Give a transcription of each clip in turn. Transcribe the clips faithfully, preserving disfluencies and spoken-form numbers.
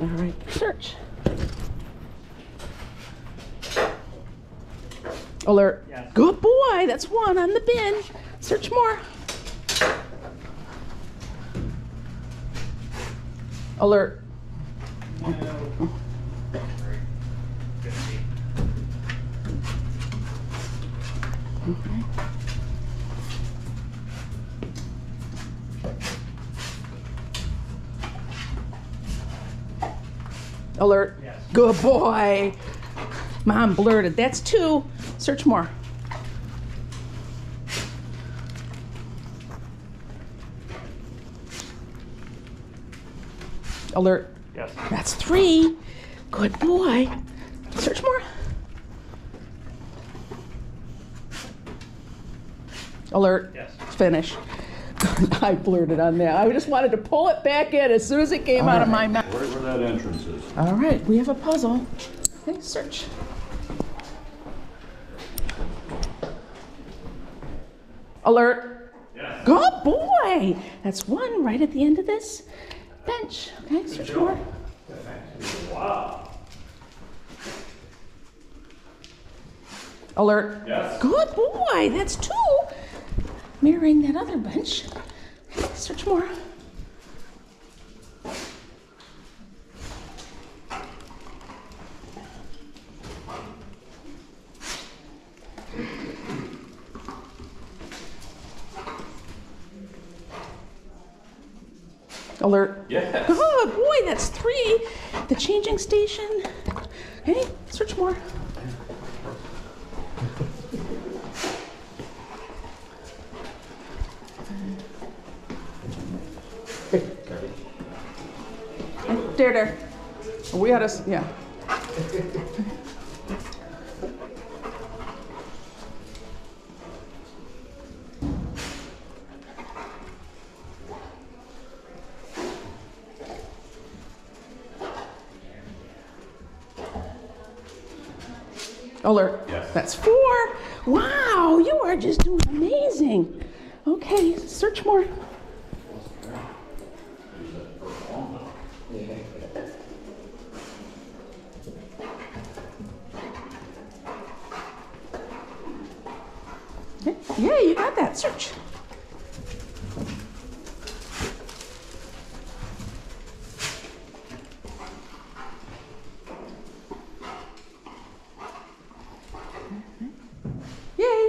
All right, search. Alert. Yes. Good boy. That's one on the bin. Search more. Alert. One, two, three, fifty. Okay. Alert. Yes. Good boy. Mom blurted. That's two. Search more. Alert. Yes. That's three. Good boy. Search more. Alert. Yes. Finish. I blurted on that. I just wanted to pull it back in as soon as it came All out of right. my mouth. Right where that entrance is. All right, we have a puzzle. Okay, search. Alert. Yes. Good boy. That's one right at the end of this bench. Okay, search more. Wow. Alert. Yes. Good boy. That's two. Mirroring that other bench. Okay, search more. Alert. Yes. Good boy, that's three. The changing station. Okay, search more. There, there. We had us, yeah. Alert. Yes. That's four. Wow, you are just doing amazing. Okay, search more. Okay. Yeah, you got that. Search. Yay.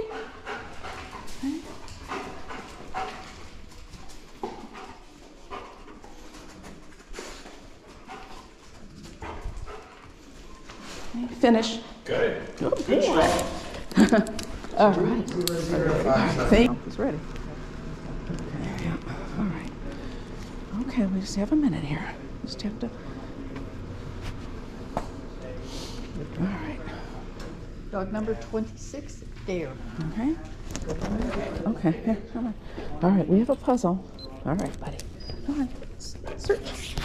Okay, finish. Good. Good Good boy. job. All right. Thank you. It's ready. Okay, yeah. All right. Okay, we just have a minute here. Just have to. All right. Dog number twenty-six, Dare. Okay. Okay. Yeah, come on. All right, we have a puzzle. All right, buddy. Come on. S- Search.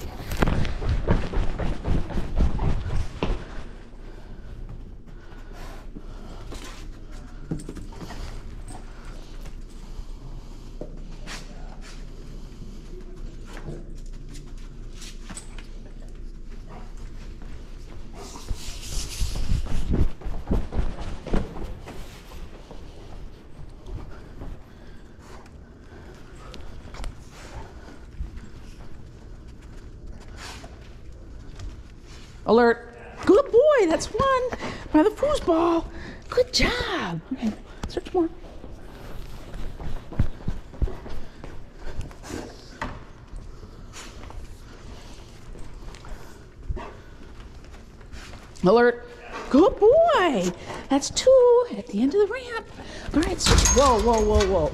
Alert. Good boy. That's one by the foosball. Good job. Okay. Search more. Alert. Good boy. That's two at the end of the ramp. All right. Search. Whoa, whoa, whoa,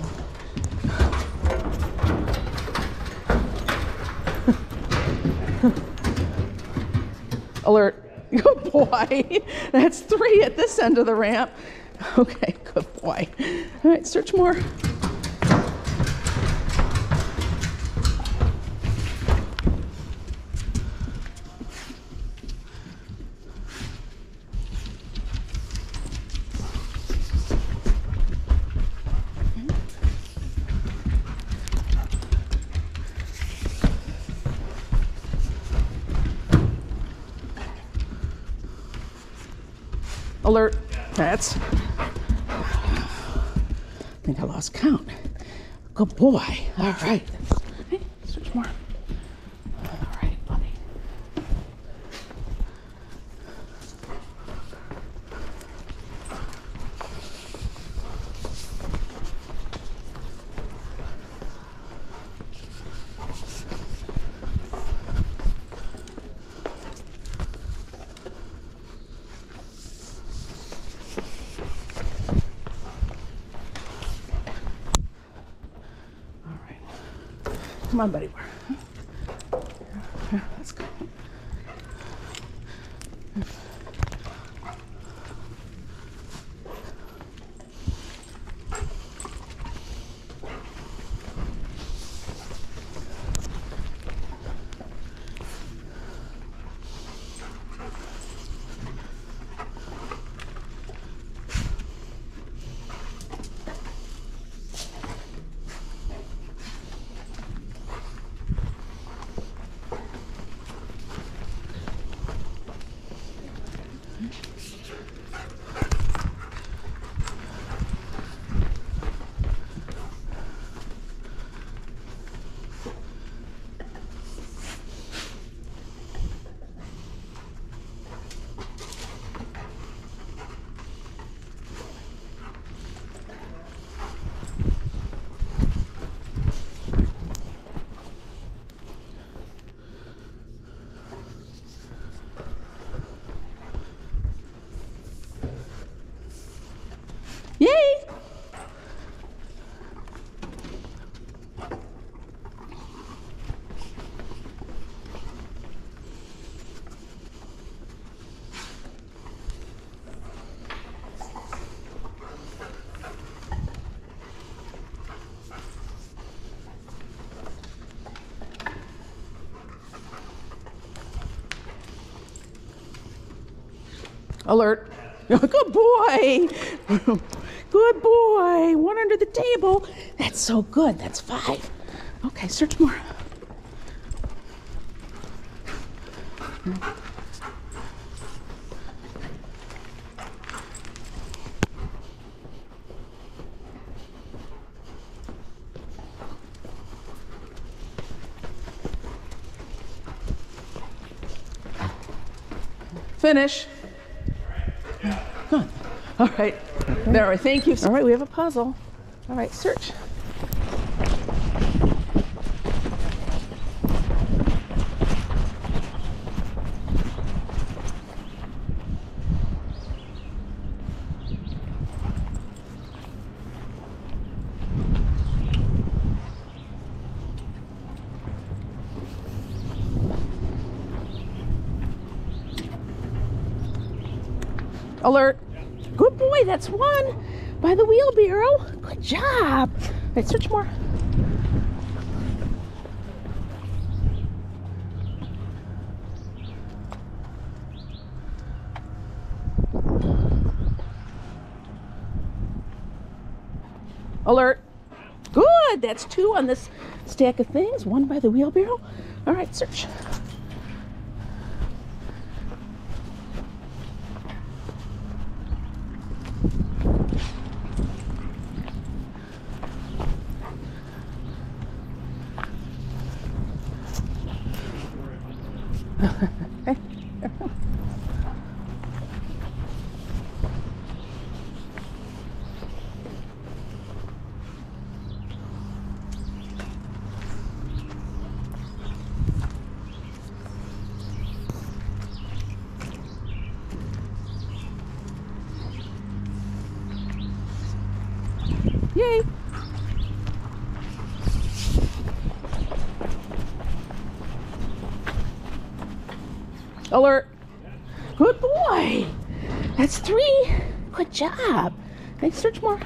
whoa. Alert. Good boy. That's three at this end of the ramp. Okay, good boy. All right, search more. Alert. That's. I think I lost count. Good boy. All right. Hey, search more. All right, buddy. Come on, buddy. Let's go. Yay! Alert. Good boy. Good boy. One under the table. That's so good. That's five. Okay, search more. Finish. Good. All right. There we thank you. All right, we have a puzzle. All right, search. Alert. Good boy, that's one by the wheelbarrow. Good job. All right, search more. Alert. Good, that's two on this stack of things. One by the wheelbarrow. All right, search. Yay! Alert! Good boy! That's three! Good job! Hey, search more.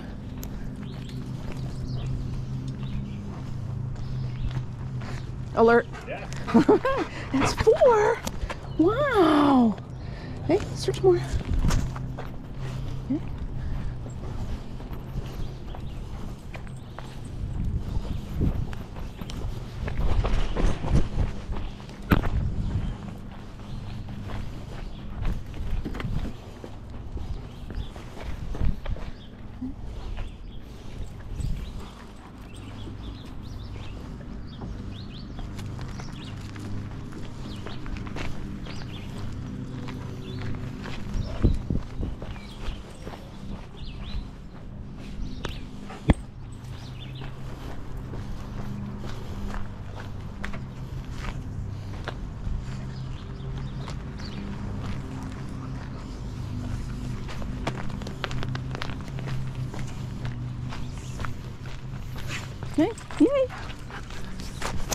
Alert! That's four! Wow! Hey, search more. Okay.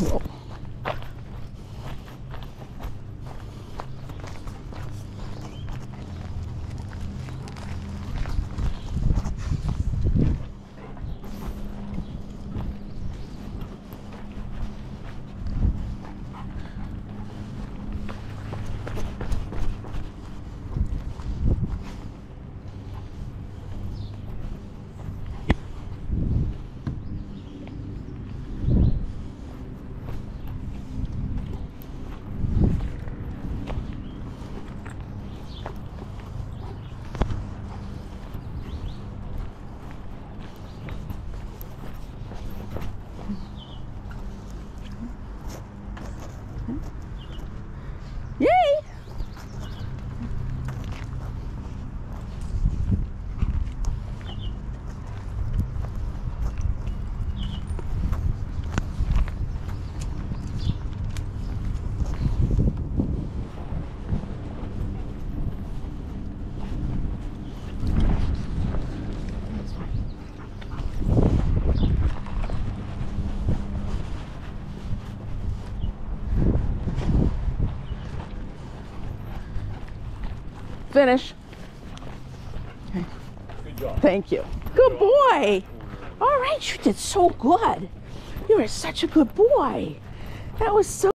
Whoa. Yay! Finish. Okay. Good job. Thank you. Good boy. All right, you did so good. You were such a good boy. That was so